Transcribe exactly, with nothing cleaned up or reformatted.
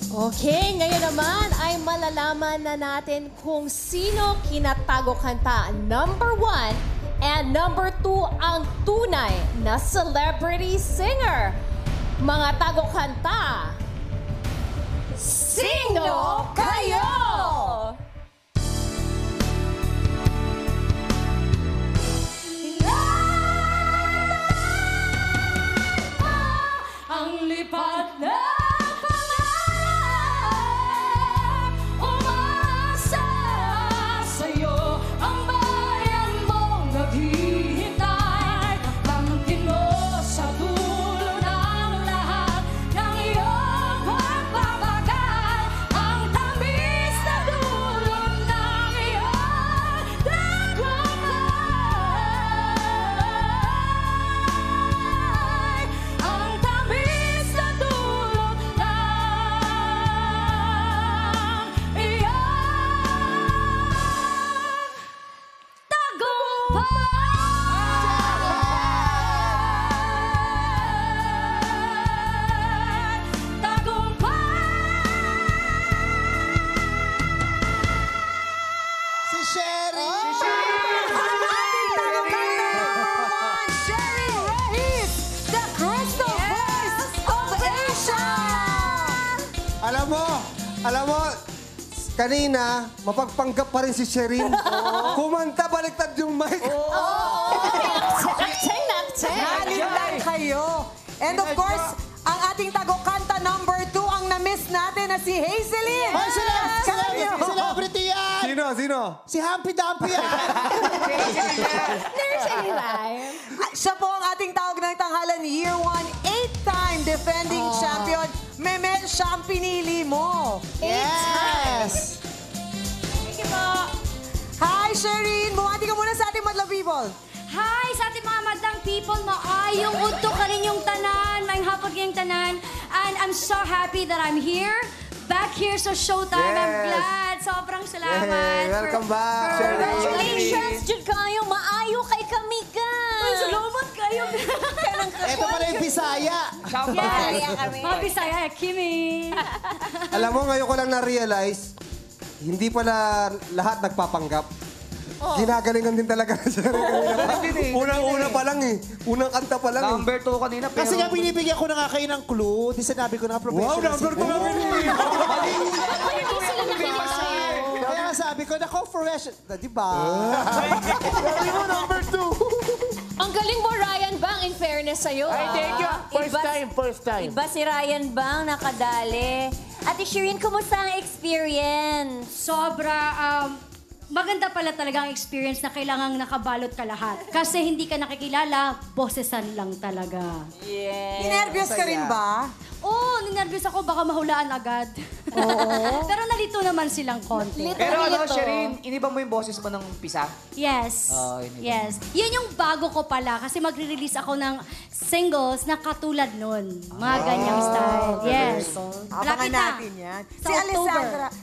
Okay, ngayon naman ay malalaman na natin kung sino kinatago kanta number one and number two ang tunay na celebrity singer. Mga tago kanta, sino kayo? Ang lipat na Alam mo, alam mo, kanina, mapagpanggap pa rin si Sherin. Kumanta, baliktad yung mic. Naktseng, naktseng. Nalindang kayo. And of course, ang ating tago-kanta number two, ang na-miss natin na si Hazelyn. Hoy, sila, celebrity, celebrity yan! Sino, sino? Si Humpy Dumpy yan! Nursery rhyme. Ah, Siya po ang ating tawag ng tanghalan, year one, eight-time defending champion. Memel, siya ang pinili mo. Yes! Thank you po. Hi, Sherin! Bumati ka muna sa ating madlang people. Hi sa ating mga madlang people. Maayong udto ka rin yung tanan. Maayong hapon kayong tanan. And I'm so happy that I'm here. Back here sa Showtime. I'm Yes. glad. Sobrang salamat. Hey, welcome for- back, for- Sherin. Congratulations, Jud kayo. Maayo kay kami ka. Ay, salamat kayo. Ito pala yung Bisaya. Yes. Mga Bisaya, Kimi. Alam mo, ngayon ko lang na-realize, hindi pala lahat nagpapanggap. Ginagalingan din talaga si Sherin kanina. Unang-una pa lang eh. Unang kanta pa lang eh. Number two kanina, pero... Kasi nga binibigyan ko na nga kayo ng clue. Di sinabi ko na Wow, professional. number two na pinili. Kaya nga sabi ko, nako, professional. Di ba? Sabi mo, number two. Ang galing mo, Ryan Bang, in fairness sa'yo. Ay, thank you. First Iba- time, first time. Iba si Ryan Bang nakadali. Ate Sherin, kumusta ang experience? Sobra, um, maganda pala talaga ang experience na kailangang nakabalot ka lahat. Kasi hindi ka nakikilala, bossesan lang talaga. Yes. Inervyos ka rin ba? Oo, oh, ninervyos ako, baka mahulaan agad. Oo. Pero nalito naman silang konti. Pero ano, Sherin, iniba mo yung boses mo ng pisa? Yes. Oh, yun yun. Yes. Yun yung bago ko pala kasi magre-release ako ng singles na katulad nun. Mga ganyang style. Yes. Abangan Malapit na. natin yan. Sa Si October. Alessandra,